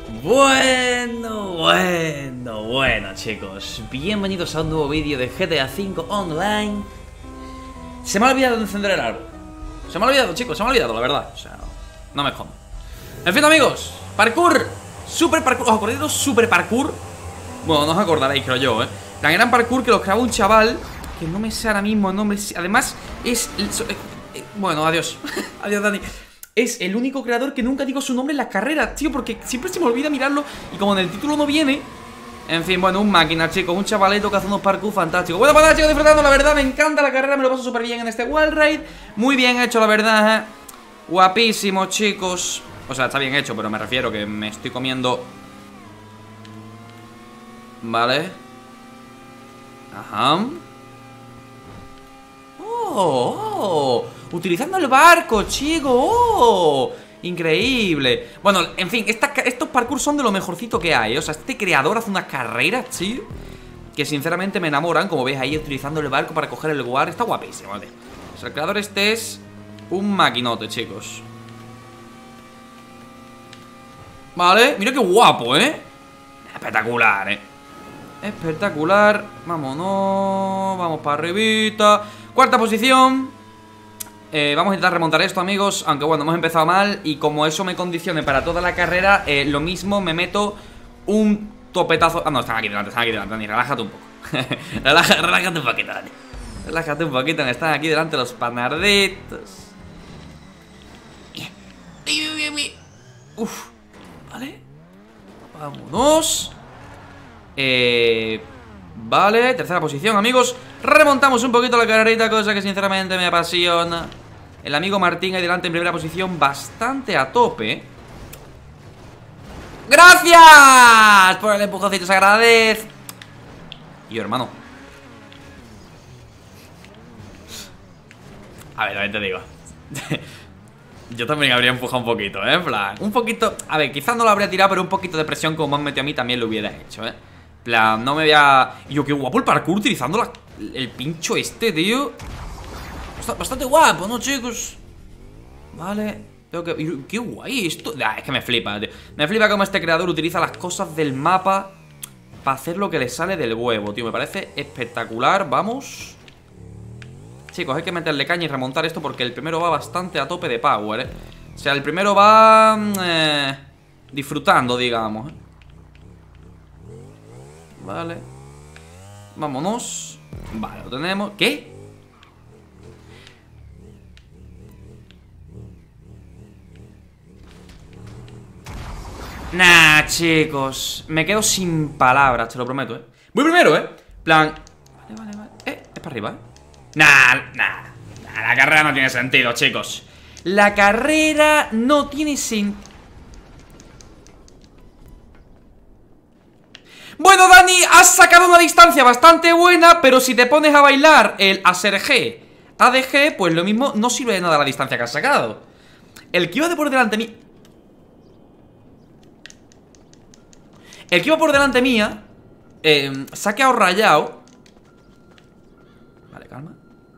Bueno, chicos, bienvenidos a un nuevo vídeo de GTA V Online. Se me ha olvidado encender el árbol. Se me ha olvidado, chicos, se me ha olvidado, la verdad. O sea, no me jodan. En fin, amigos, parkour. Super parkour, ¿os acordáis de los super parkour? Bueno, no os acordaréis, creo yo, La gran parkour que los creaba un chaval que no me sé ahora mismo el nombre. Además, es... bueno, adiós. Adiós, Dani. Es el único creador que nunca digo su nombre en las carreras, tío, porque siempre se me olvida mirarlo. Y como en el título no viene. En fin, bueno, un máquina, chicos, un chavaleto que hace unos parkour fantásticos. Bueno, pues nada, chicos, disfrutando, la verdad, me encanta la carrera. Me lo paso súper bien en este Wild Ride. Muy bien hecho, la verdad, Guapísimo, chicos. O sea, está bien hecho, pero me refiero que me estoy comiendo. Vale. Ajá. Utilizando el barco, chico. Increíble. Bueno, en fin, estos parkour son de lo mejorcito que hay, O sea, este creador hace unas carreras, tío, que sinceramente me enamoran. Como veis ahí, utilizando el barco para coger el guard. Está guapísimo, ¿vale? O sea, el creador este es un maquinote, chicos. Vale, mira qué guapo, Espectacular, Espectacular. Vámonos. Vamos para arribita. Cuarta posición. Vamos a intentar remontar esto, amigos. Aunque bueno, hemos empezado mal. Y como eso me condicione para toda la carrera, lo mismo me meto un topetazo. Ah, no, están aquí delante, Dani, relájate un poco. Relájate un poquito, Dani. Relájate un poquito, están aquí delante los panarditos. Uf. Vale. Vámonos. Vale, tercera posición, amigos. Remontamos un poquito la carrerita, cosa que sinceramente me apasiona. El amigo Martín ahí delante en primera posición, bastante a tope. ¡Gracias! Por el empujoncito, se agradece. Y yo, hermano. A ver, te digo. Yo también habría empujado un poquito, en plan, un poquito, a ver, quizás no lo habría tirado, pero un poquito de presión como me han metido a mí también lo hubiera hecho, En plan, no me voy a... Y yo, qué guapo el parkour utilizando el pincho este, tío. Bastante guapo, ¿no, chicos? Vale. Tengo que... Qué guay esto. Es que me flipa, tío. Me flipa cómo este creador utiliza las cosas del mapa para hacer lo que le sale del huevo, tío. Me parece espectacular, vamos. Chicos, hay que meterle caña y remontar esto porque el primero va bastante a tope de power, O sea, el primero va... disfrutando, digamos, Vale. Vámonos. Vale, lo tenemos. ¿Qué? Nah, chicos. Me quedo sin palabras, te lo prometo, Voy primero, Plan. Vale. Es para arriba, Nah. La carrera no tiene sentido, chicos. La carrera no tiene sentido. Bueno, Dani, has sacado una distancia bastante buena, pero si te pones a bailar el ASRG, ADG, pues lo mismo no sirve de nada la distancia que has sacado. El que iba por delante mía... El que iba por delante mía se ha quedado rayado. Vale, calma.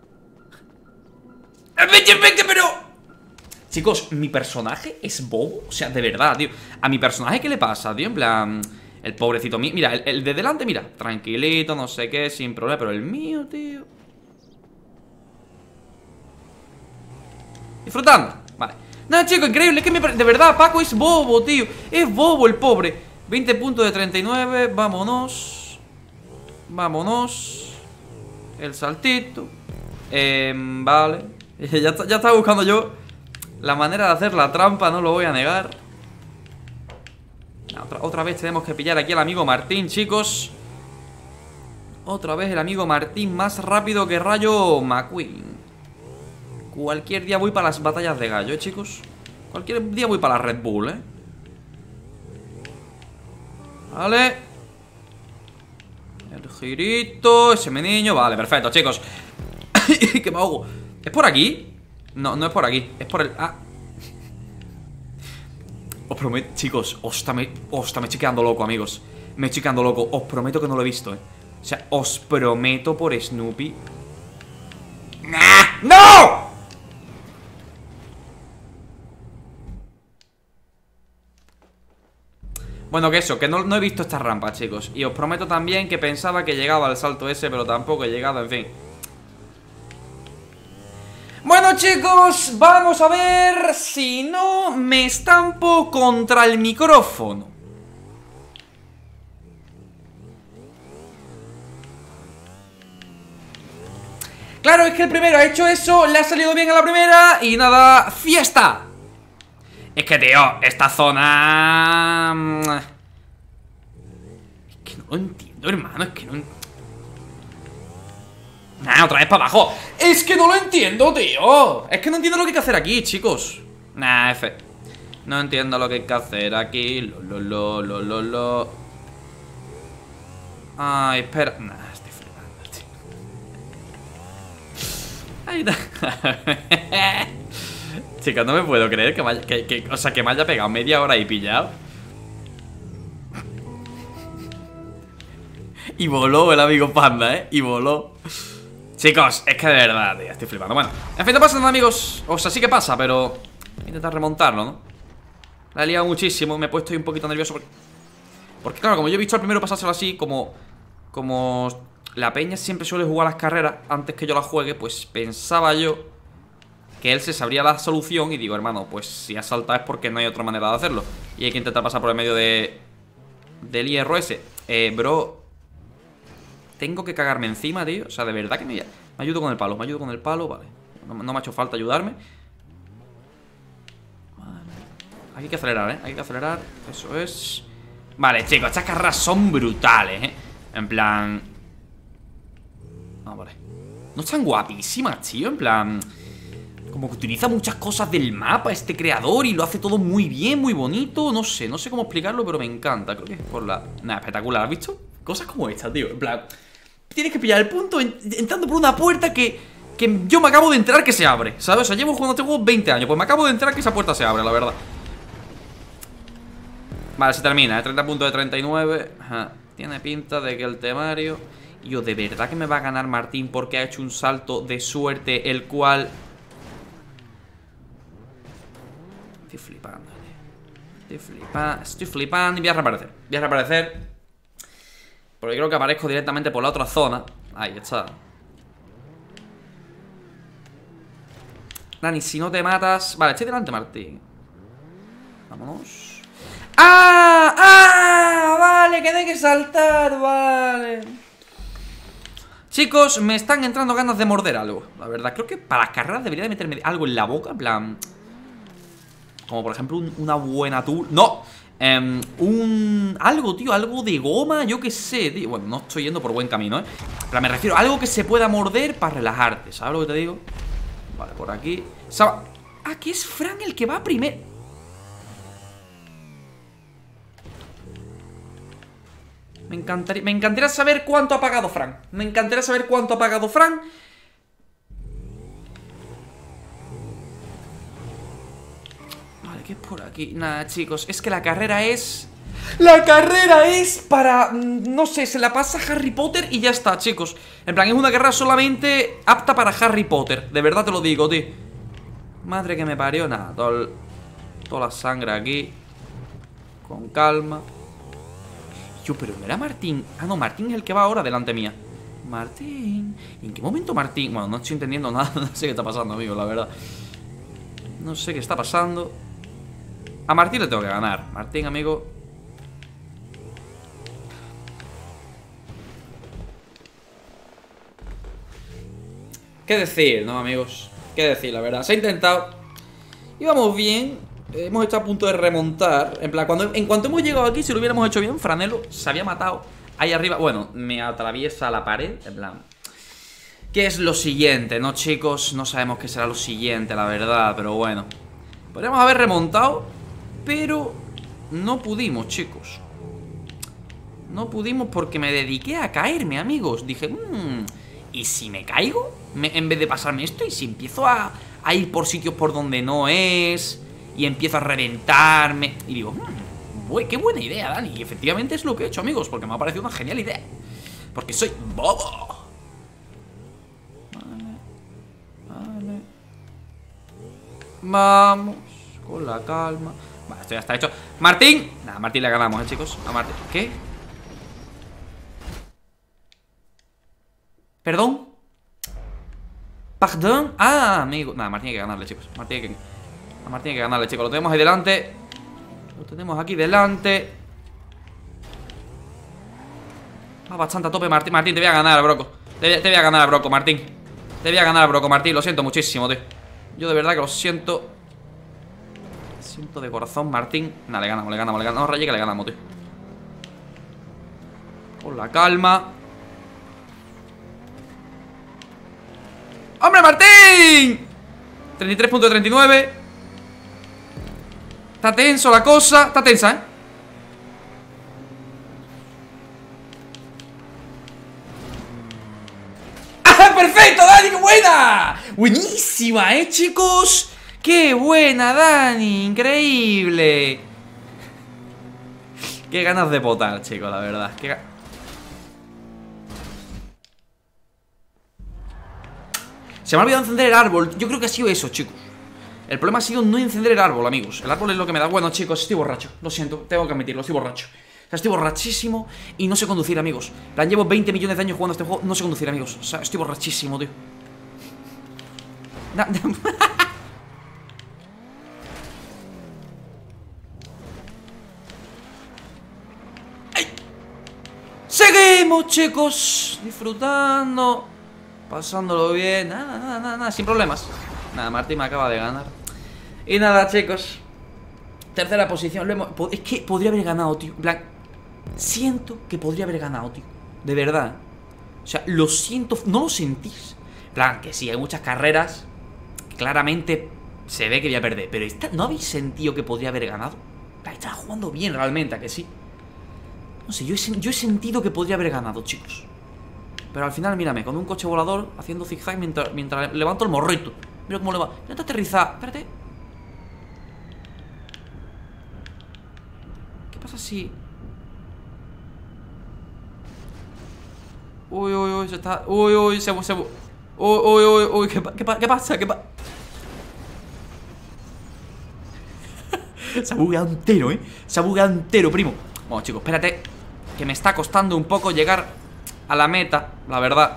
¡Vete, pero! Chicos, mi personaje es bobo. O sea, de verdad, tío. A mi personaje, ¿qué le pasa, tío? En plan... El pobrecito mío, mira, el de delante, mira, tranquilito, no sé qué, sin problema. Pero el mío, tío, disfrutando, vale. Nada, chicos, increíble, es que de verdad, Paco es bobo, tío. Es bobo el pobre. 20 puntos de 39, vámonos. Vámonos. El saltito. Vale. Ya estaba buscando yo la manera de hacer la trampa, no lo voy a negar. Otra vez tenemos que pillar aquí al amigo Martín, chicos. Otra vez el amigo Martín más rápido que Rayo McQueen. Cualquier día voy para las batallas de gallo, chicos. Cualquier día voy para la Red Bull, Vale. El girito, ese niño. Vale, perfecto, chicos. Que me ahogo. ¿Es por aquí? No, no es por aquí. Es por el... Ah. Os prometo, chicos, me estoy quedando loco, amigos. Me estoy quedando loco, os prometo que no lo he visto, O sea, os prometo por Snoopy. ¡No! Bueno, que eso, que no he visto esta rampa, chicos. Y os prometo también que pensaba que llegaba al salto ese, pero tampoco he llegado, en fin. Bueno, chicos, vamos a ver si no me estampo contra el micrófono. Claro, es que el primero ha hecho eso, le ha salido bien a la primera y nada, ¡fiesta! Es que, tío, esta zona... Es que no lo entiendo, hermano, es que no... Nah, otra vez para abajo. Es que no lo entiendo, tío. Es que no entiendo lo que hay que hacer aquí, chicos. Nah, F. No entiendo lo que hay que hacer aquí. Lo. Ay, espera. Nah, estoy flipando, tío. Ay, no. Chicos, no me puedo creer que me haya pegado media hora y pillado. Y voló el amigo Panda, y voló. Chicos, es que de verdad, tío, estoy flipando. Bueno, en fin, no pasa nada, amigos. O sea, sí que pasa, pero voy a intentar remontarlo, ¿no? La he liado muchísimo, me he puesto ahí un poquito nervioso porque claro, como yo he visto al primero pasárselo así, como la peña siempre suele jugar las carreras antes que yo las juegue, pues pensaba yo que él se sabría la solución. Y digo, hermano, pues si has saltado es porque no hay otra manera de hacerlo. Y hay que intentar pasar por el medio del hierro ese. Bro, tengo que cagarme encima, tío. O sea, de verdad que me ayudo con el palo. Me ayudo con el palo, vale. No me ha hecho falta ayudarme. Vale. Hay que acelerar, hay que acelerar. Eso es. Vale, chicos, estas carreras son brutales, En plan... Ah, vale. No están guapísimas, tío. En plan... Como que utiliza muchas cosas del mapa este creador y lo hace todo muy bien, muy bonito. No sé cómo explicarlo, pero me encanta. Creo que es por la... Nada, espectacular, ¿has visto? Cosas como esta, tío. En plan... Tienes que pillar el punto entrando por una puerta que yo me acabo de enterar que se abre, ¿sabes? O sea, llevo jugando este juego 20 años. Pues me acabo de enterar que esa puerta se abre, la verdad. Vale, se termina, 30 puntos de 39. Ajá. Tiene pinta de que el temario... Yo, ¿de verdad que me va a ganar Martín porque ha hecho un salto de suerte el cual... Estoy flipando, tío. Estoy flipando y voy a reaparecer. Porque creo que aparezco directamente por la otra zona. Ahí está. Dani, si no te matas... Vale, estoy delante, Martín. Vámonos. ¡Ah! ¡Ah! Vale, que no hay que saltar, vale. Chicos, me están entrando ganas de morder algo. La verdad, creo que para las carreras debería de meterme algo en la boca. En plan... Como por ejemplo una buena tour. ¡No! Algo, tío, algo de goma, yo qué sé, tío. Bueno, no estoy yendo por buen camino, Pero me refiero a algo que se pueda morder para relajarte, ¿sabes lo que te digo? Vale, por aquí. Aquí es Fran el que va primero. Me encantaría saber cuánto ha pagado Fran. ¿Qué es por aquí? Nada, chicos, es que la carrera es... ¡La carrera es para... No sé, se la pasa a Harry Potter y ya está, chicos! En plan, es una carrera solamente apta para Harry Potter. De verdad te lo digo, tío. Madre que me parió. Nada, toda la sangre aquí. Con calma. Yo, pero no era Martín. Ah, no, Martín es el que va ahora delante mía. Martín... ¿En qué momento Martín? Bueno, no estoy entendiendo nada. No sé qué está pasando, amigo, la verdad. No sé qué está pasando. A Martín le tengo que ganar. Martín, amigo. ¿Qué decir, no, amigos? ¿Qué decir, la verdad? Se ha intentado. Íbamos bien. Hemos estado a punto de remontar. En plan, en cuanto hemos llegado aquí, si lo hubiéramos hecho bien, Franelo se había matado ahí arriba. Bueno, me atraviesa la pared. En plan... ¿Qué es lo siguiente, no, chicos? No sabemos qué será lo siguiente, la verdad. Pero bueno. Podríamos haber remontado... Pero no pudimos, chicos. No pudimos porque me dediqué a caerme, amigos. Dije, ¿y si me caigo? En vez de pasarme esto, ¿y si empiezo a ir por sitios por donde no es? Y empiezo a reventarme. Y digo, qué buena idea, Dani. Y efectivamente es lo que he hecho, amigos, porque me ha parecido una genial idea. Porque soy bobo. Vale. Vamos, con la calma. Vale, esto ya está hecho. Martín. Nada, Martín le ganamos, chicos. A Martín. ¿Qué? ¿Perdón? ¿Pardon? Ah, amigo. Nada, Martín hay que ganarle, chicos. A Martín hay que ganarle, chicos. Lo tenemos ahí delante. Lo tenemos aquí delante. Va bastante a tope, Martín. Martín, te voy a ganar, broco. Te voy a ganar, broco, Martín. Te voy a ganar, broco, Martín. Lo siento muchísimo, tío. Yo de verdad que lo siento. Siento de corazón, Martín. Nada, le ganamos, Raye, que le ganamos, tío. Con la calma. ¡Hombre, Martín! 33 puntos de 39. Está tenso la cosa. Está tensa, ¿eh? ¡Ah, perfecto, Dani! ¡Qué buena! Buenísima, chicos. ¡Qué buena, Dani! Increíble. Qué ganas de votar, chicos, la verdad. Se me ha olvidado encender el árbol. Yo creo que ha sido eso, chicos. El problema ha sido no encender el árbol, amigos. El árbol es lo que me da. Bueno, chicos, estoy borracho. Lo siento, tengo que admitirlo, estoy borracho. O sea, estoy borrachísimo y no sé conducir, amigos. En plan, llevo 20 millones de años jugando a este juego. No sé conducir, amigos. O sea, estoy borrachísimo, tío. Seguimos, chicos. Disfrutando. Pasándolo bien. Nada, sin problemas. Nada, Martín me acaba de ganar. Y nada, chicos. Tercera posición. Es que podría haber ganado, tío. En plan, siento que podría haber ganado, tío. De verdad. O sea, lo siento. ¿No lo sentís? En plan, que sí, hay muchas carreras que claramente se ve que voy a perder. Pero ¿no habéis sentido que podría haber ganado? Estaba jugando bien realmente, ¿a que sí? No sé, yo he sentido que podría haber ganado, chicos. Pero al final, mírame, con un coche volador haciendo zigzag mientras levanto el morrito. Mira cómo le va. Intenta aterrizar. Espérate. ¿Qué pasa si...? Uy, se está... Uy, se... Uy, ¿qué pasa? Se ha bugueado entero, Se ha bugueado entero, primo. Bueno, chicos, espérate, que me está costando un poco llegar a la meta, la verdad.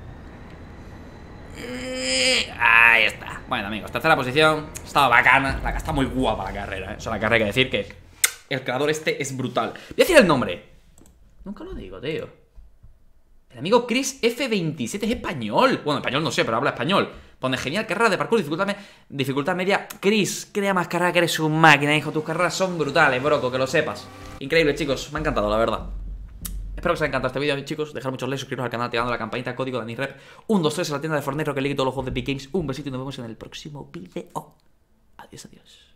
Ahí está. Bueno, amigos, tercera posición. Estaba bacana, está muy guapa la carrera, O sea, la carrera, hay que decir que el creador este es brutal. Voy a decir el nombre. Nunca lo digo, tío. El amigo Chris F27 es español. Bueno, español no sé, pero habla español. Pone genial carrera de parkour, dificultad media. Chris, crea más carrera que eres un máquina, hijo. Tus carreras son brutales, broco, que lo sepas. Increíble, chicos, me ha encantado, la verdad. Espero que os haya encantado este vídeo, chicos. Dejar muchos likes, suscribiros al canal, activando la campanita, código DaniRep 123 en la tienda de Fortnite, Rocket League y todos los juegos de Epic Games. Un besito y nos vemos en el próximo vídeo. Adiós.